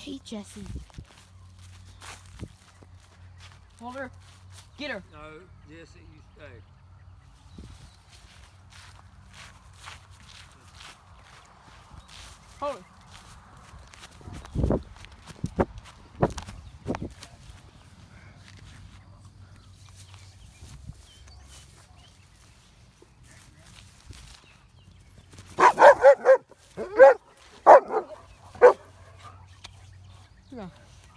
Hey, Jesse. Hold her. Get her. No, Jesse, you stay. Hold her. No.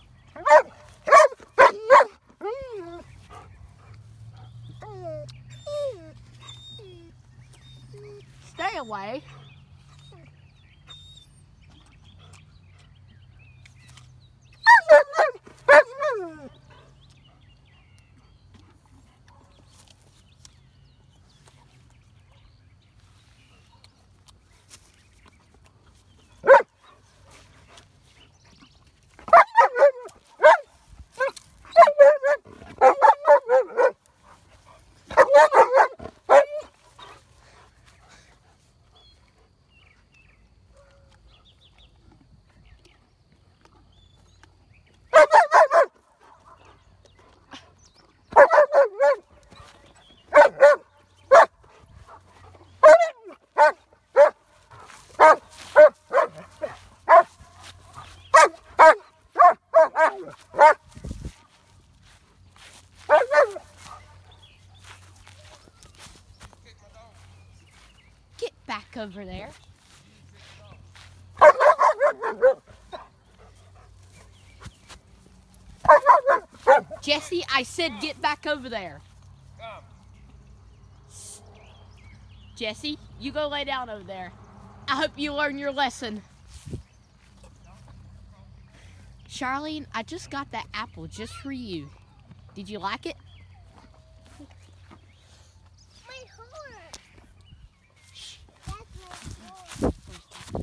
Stay away. Get back over there. Jesse, I said get back over there. Come. Jesse, you go lay down over there. I hope you learn your lesson. Charlene, I just got that apple just for you. Did you like it? My heart. That's my heart.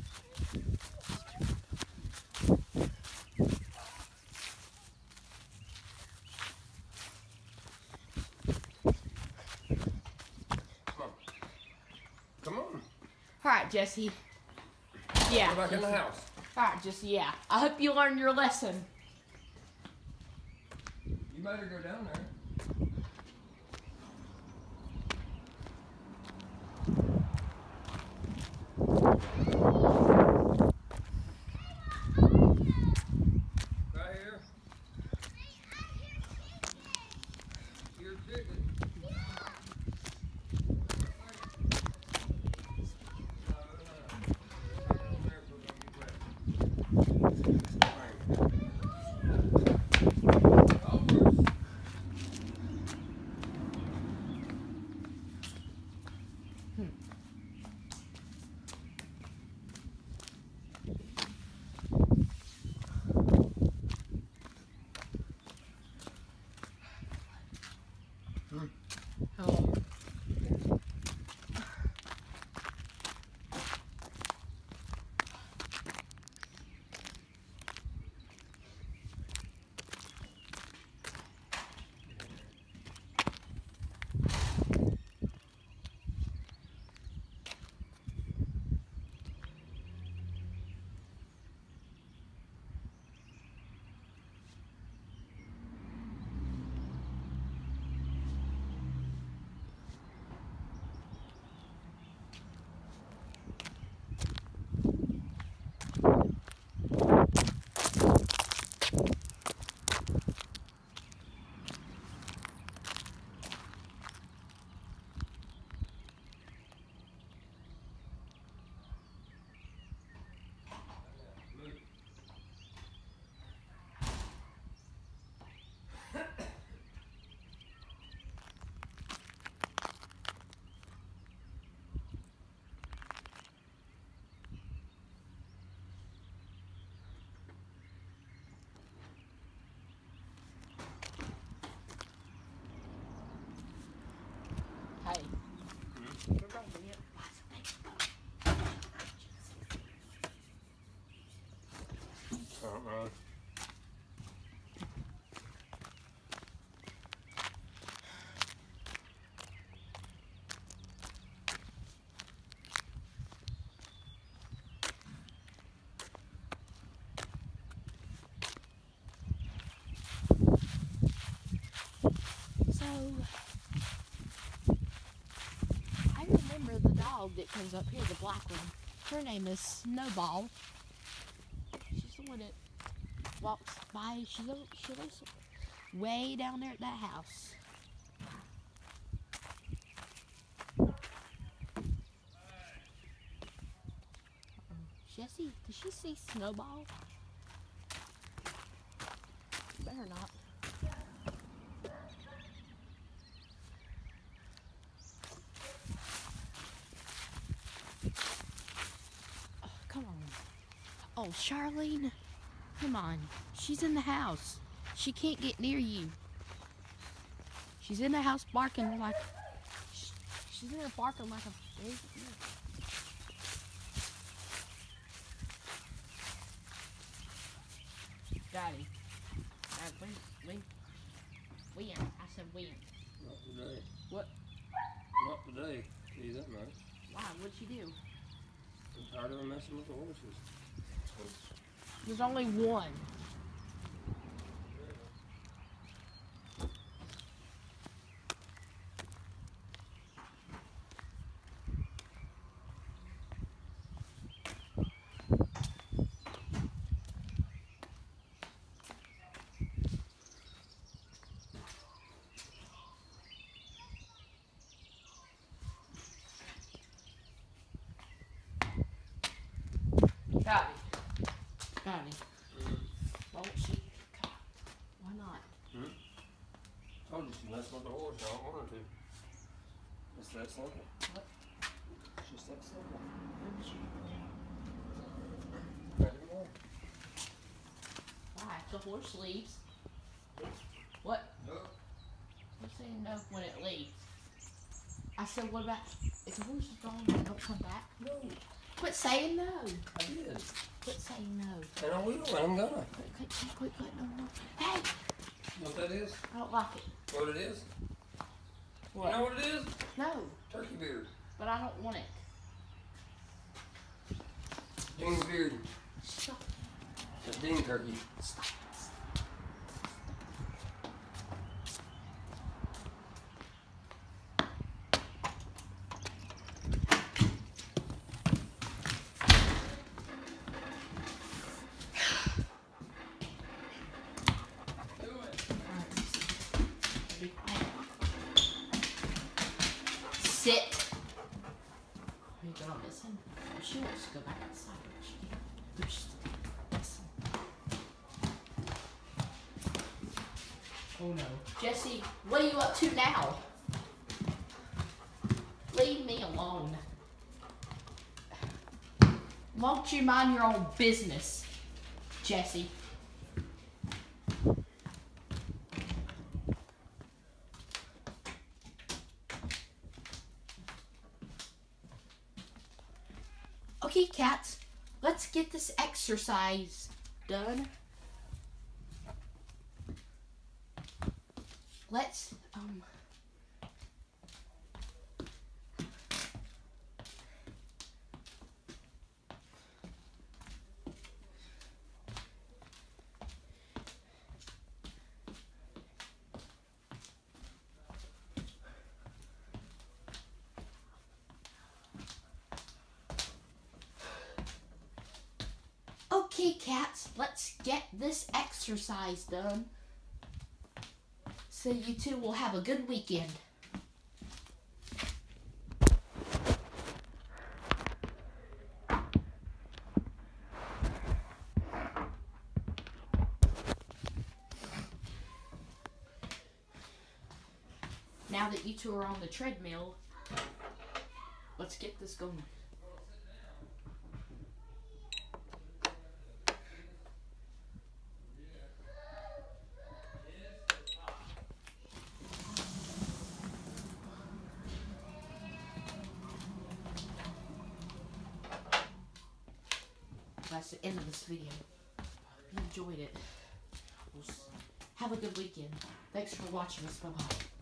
Come on. All right, Jesse. Yeah. Go back in the house. All right, Jesse, yeah. I hope you learn your lesson. You better go down there. Right here. Your ticket. Oh. Hey. goes up here, the black one. Her name is Snowball. She's the one that walks by. She lives way down there at that house. Jessie, did she see Snowball? Better not. Oh, come on. Oh, Charlene, come on. She's in the house. She can't get near you. She's in the house barking like... She's in there barking like a big... Daddy. When? I said when. Not today. What? Not today. Tell you that much. Why? What'd you do? I'm tired of her messing with the horses. There's only one. Daddy. Won't she? Why not? Told you she messed with the horse. I don't want her to. It's that simple. What? It's just that simple. When did she? Ready to go. Why? The horse leaves. What? No. I'm saying no when it leaves. I said, what about if the horse is gone and don't come back? No. Quit saying no. I did. Quit saying no. And I will. And I'm gonna. Quit, no. Hey! You know what that is? I don't like it. What it is? What? You know what it is? No, Turkey beard. but I don't want it. Dean beard. Stop. It's a Dean turkey. Stop. Sit. Are you gonna listen? Oh, she wants to go back outside. Listen. Oh no. Jessie, what are you up to now? Leave me alone. Won't you mind your own business, Jessie? Okay, cats, let's get this exercise done. Let's, Okay, cats, let's get this exercise done so you two will have a good weekend. Now that you two are on the treadmill, let's get this going. That's the end of this video. Hope you enjoyed it. Have a good weekend. Thanks for watching us. Bye-bye.